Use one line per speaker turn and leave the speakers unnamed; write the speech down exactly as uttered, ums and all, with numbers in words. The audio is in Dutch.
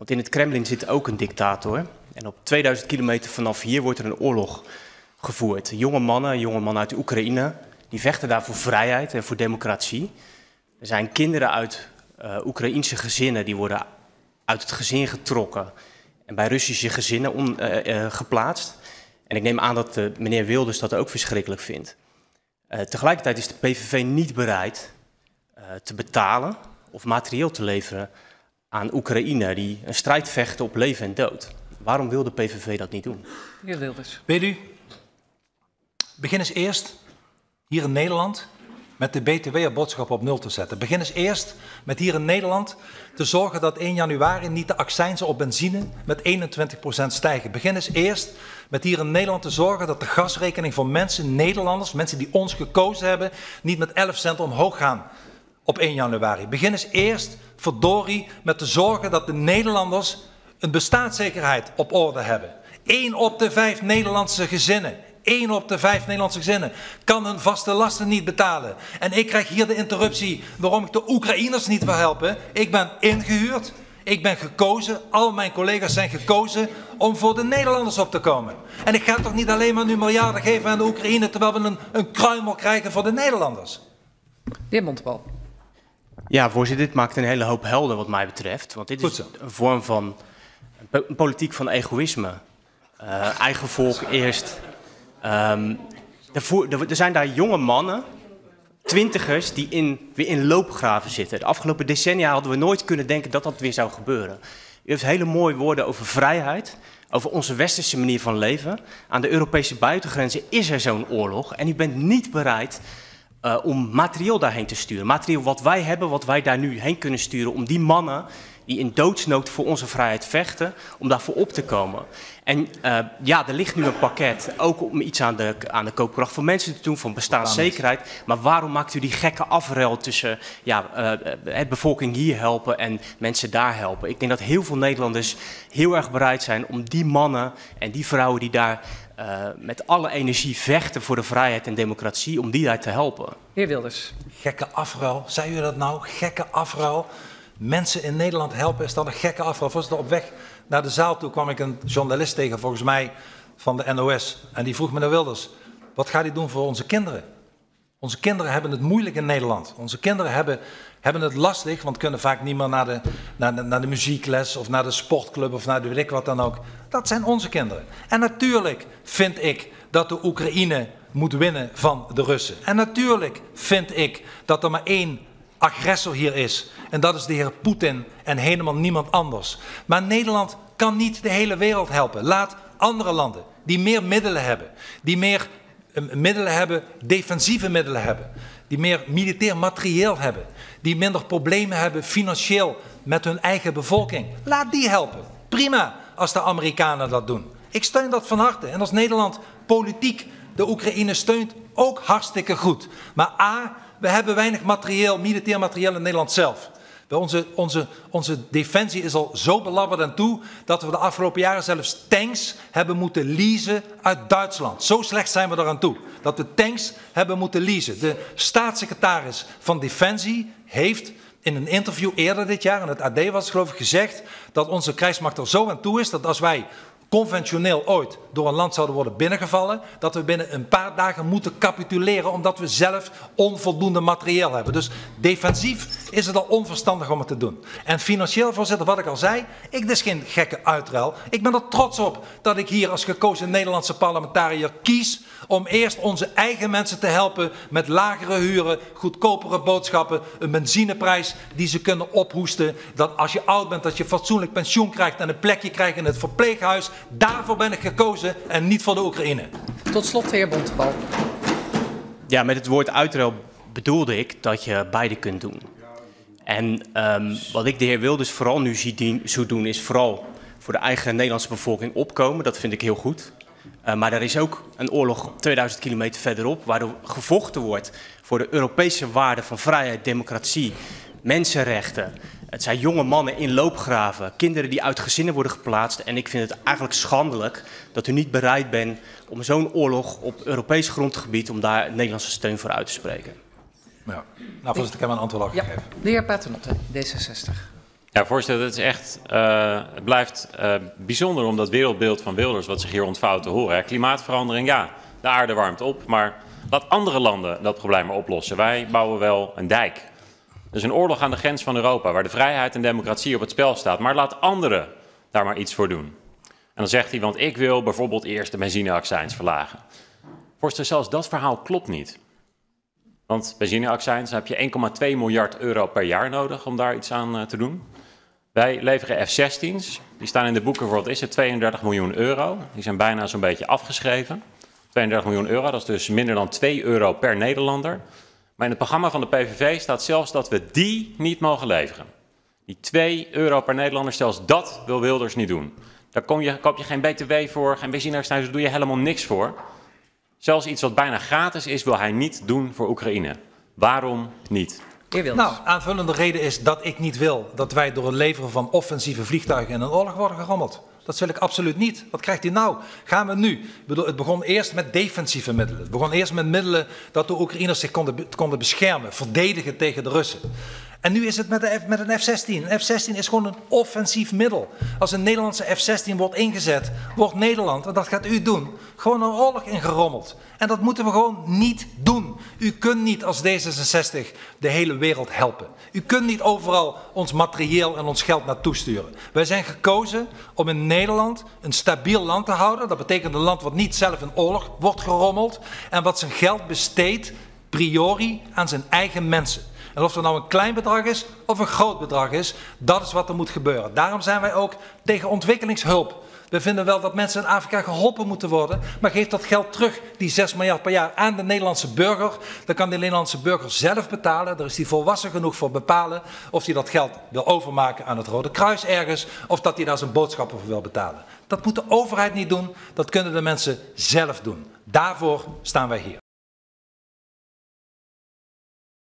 Want in het Kremlin zit ook een dictator. En op tweeduizend kilometer vanaf hier wordt er een oorlog gevoerd. Jonge mannen, jonge mannen uit de Oekraïne, die vechten daar voor vrijheid en voor democratie. Er zijn kinderen uit uh, Oekraïense gezinnen die worden uit het gezin getrokken en bij Russische gezinnen on, uh, uh, geplaatst. En ik neem aan dat uh, meneer Wilders dat ook verschrikkelijk vindt. Uh, tegelijkertijd is de P V V niet bereid uh, te betalen of materieel te leveren aan Oekraïne die een strijd vechten op leven en dood. Waarom wil de P V V dat niet doen?
Meneer Wilders.
Weet u, begin eens eerst hier in Nederland met de B T W-boodschap op nul te zetten. Begin eens eerst met hier in Nederland te zorgen dat één januari niet de accijnzen op benzine met eenentwintig procent stijgen. Begin eens eerst met hier in Nederland te zorgen dat de gasrekening van mensen, Nederlanders, mensen die ons gekozen hebben, niet met elf cent omhoog gaan op één januari. Begin eens eerst, verdorie, met te zorgen dat de Nederlanders een bestaanszekerheid op orde hebben. Eén op de vijf Nederlandse gezinnen, één op de vijf Nederlandse gezinnen kan hun vaste lasten niet betalen. En ik krijg hier de interruptie waarom ik de Oekraïners niet wil helpen. Ik ben ingehuurd, ik ben gekozen, al mijn collega's zijn gekozen om voor de Nederlanders op te komen. En ik ga toch niet alleen maar nu miljarden geven aan de Oekraïne terwijl we een, een kruimel krijgen voor de Nederlanders.
De heer Bontebal.
Ja, voorzitter, dit maakt een hele hoop helder wat mij betreft. Want dit is een vorm van een politiek van egoïsme. Uh, eigen volk eerst. Um, er, er zijn daar jonge mannen, twintigers, die in, weer in loopgraven zitten. De afgelopen decennia hadden we nooit kunnen denken dat dat weer zou gebeuren. U heeft hele mooie woorden over vrijheid, over onze westerse manier van leven. Aan de Europese buitengrenzen is er zo'n oorlog en u bent niet bereid uh, om materieel daarheen te sturen. Materieel wat wij hebben, wat wij daar nu heen kunnen sturen om die mannen die in doodsnood voor onze vrijheid vechten, om daarvoor op te komen. En uh, ja, er ligt nu een pakket, ook om iets aan de, aan de koopkracht van mensen te doen, van bestaanszekerheid. Maar waarom maakt u die gekke afruil tussen ja, uh, het bevolking hier helpen en mensen daar helpen? Ik denk dat heel veel Nederlanders heel erg bereid zijn om die mannen en die vrouwen die daar uh, met alle energie vechten voor de vrijheid en democratie, om die daar te helpen.
Heer Wilders.
Gekke afruil, zei u dat nou? Gekke afruil. Mensen in Nederland helpen is dan een gekke afruil. Voorzitter, op weg naar de zaal toe kwam ik een journalist tegen, volgens mij van de N O S. En die vroeg meneer Wilders, wat gaat hij doen voor onze kinderen? Onze kinderen hebben het moeilijk in Nederland. Onze kinderen hebben, hebben het lastig, want kunnen vaak niet meer naar de, naar, de, naar de muziekles of naar de sportclub of naar de weet ik wat dan ook. Dat zijn onze kinderen. En natuurlijk vind ik dat de Oekraïne moet winnen van de Russen. En natuurlijk vind ik dat er maar één agressor hier is. En dat is de heer Poetin en helemaal niemand anders. Maar Nederland kan niet de hele wereld helpen. Laat andere landen die meer middelen hebben, die meer uh, middelen hebben, defensieve middelen hebben, die meer militair materieel hebben, die minder problemen hebben financieel met hun eigen bevolking. Laat die helpen. Prima als de Amerikanen dat doen. Ik steun dat van harte. En als Nederland politiek de Oekraïne steunt, ook hartstikke goed. Maar A, we hebben weinig materieel, militair materieel in Nederland zelf. Onze, onze, onze defensie is al zo belabberd aan toe dat we de afgelopen jaren zelfs tanks hebben moeten leasen uit Duitsland. Zo slecht zijn we eraan toe dat we tanks hebben moeten leasen. De staatssecretaris van Defensie heeft in een interview eerder dit jaar, in het A D was het geloof ik, gezegd dat onze krijgsmacht er zo aan toe is dat als wij conventioneel ooit door een land zouden worden binnengevallen, dat we binnen een paar dagen moeten capituleren omdat we zelf onvoldoende materieel hebben. Dus defensief is het al onverstandig om het te doen. En financieel, voorzitter, wat ik al zei, ik, dit is geen gekke uitruil. Ik ben er trots op dat ik hier als gekozen Nederlandse parlementariër kies om eerst onze eigen mensen te helpen met lagere huren, goedkopere boodschappen, een benzineprijs die ze kunnen ophoesten. Dat als je oud bent, dat je fatsoenlijk pensioen krijgt en een plekje krijgt in het verpleeghuis. Daarvoor ben ik gekozen en niet voor de Oekraïne.
Tot slot, de heer Bontebal.
Ja, met het woord uitruil bedoelde ik dat je beide kunt doen. En um, wat ik de heer Wilders vooral nu zie zo doen, is vooral voor de eigen Nederlandse bevolking opkomen. Dat vind ik heel goed. Uh, maar er is ook een oorlog tweeduizend kilometer verderop, waardoor gevochten wordt voor de Europese waarden van vrijheid, democratie, mensenrechten. Het zijn jonge mannen in loopgraven, kinderen die uit gezinnen worden geplaatst. En ik vind het eigenlijk schandelijk dat u niet bereid bent om zo'n oorlog op Europees grondgebied, om daar Nederlandse steun voor uit te spreken.
Ja. Nou, voorzitter, ik heb een antwoord al gegeven.
Ja. De heer Paternotte, D zesenzestig.
Ja, voorzitter, het is echt, uh, het blijft uh, bijzonder om dat wereldbeeld van Wilders wat zich hier ontvouwt te horen. Hè. Klimaatverandering, ja, de aarde warmt op, maar laat andere landen dat probleem maar oplossen. Wij bouwen wel een dijk. Er is een oorlog aan de grens van Europa waar de vrijheid en democratie op het spel staat, maar laat anderen daar maar iets voor doen. En dan zegt hij, want ik wil bijvoorbeeld eerst de benzineaccijns verlagen. Voorzitter, zelfs dat verhaal klopt niet. Want benzineaccijns, dan heb je één komma twee miljard euro per jaar nodig om daar iets aan uh, te doen. Wij leveren F zestien's, die staan in de boeken voor, wat is het, tweeëndertig miljoen euro. Die zijn bijna zo'n beetje afgeschreven. tweeëndertig miljoen euro, dat is dus minder dan twee euro per Nederlander. Maar in het programma van de P V V staat zelfs dat we die niet mogen leveren. Die twee euro per Nederlander, zelfs dat wil Wilders niet doen. Daar kom je, koop je geen B T W voor, geen benzineaccijns, daar doe je helemaal niks voor. Zelfs iets wat bijna gratis is, wil hij niet doen voor Oekraïne. Waarom niet?
Nou, aanvullende reden is dat ik niet wil dat wij door het leveren van offensieve vliegtuigen in een oorlog worden gerommeld. Dat wil ik absoluut niet. Wat krijgt hij nou? Gaan we nu? Ik bedoel, het begon eerst met defensieve middelen. Het begon eerst met middelen dat de Oekraïners zich konden, konden beschermen, verdedigen tegen de Russen. En nu is het met, de, met een F zestien. Een F zestien is gewoon een offensief middel. Als een Nederlandse F zestien wordt ingezet, wordt Nederland, en dat gaat u doen, gewoon een oorlog ingerommeld. En dat moeten we gewoon niet doen. U kunt niet als D zesenzestig de hele wereld helpen. U kunt niet overal ons materieel en ons geld naartoe sturen. Wij zijn gekozen om in Nederland een stabiel land te houden. Dat betekent een land wat niet zelf in oorlog wordt gerommeld en wat zijn geld besteedt priori aan zijn eigen mensen. En of er nou een klein bedrag is of een groot bedrag is, dat is wat er moet gebeuren. Daarom zijn wij ook tegen ontwikkelingshulp. We vinden wel dat mensen in Afrika geholpen moeten worden, maar geef dat geld terug, die zes miljard per jaar, aan de Nederlandse burger. Dan kan de Nederlandse burger zelf betalen. Daar is hij volwassen genoeg voor bepalen of hij dat geld wil overmaken aan het Rode Kruis ergens, of dat hij daar zijn boodschappen voor wil betalen. Dat moet de overheid niet doen, dat kunnen de mensen zelf doen. Daarvoor staan wij hier.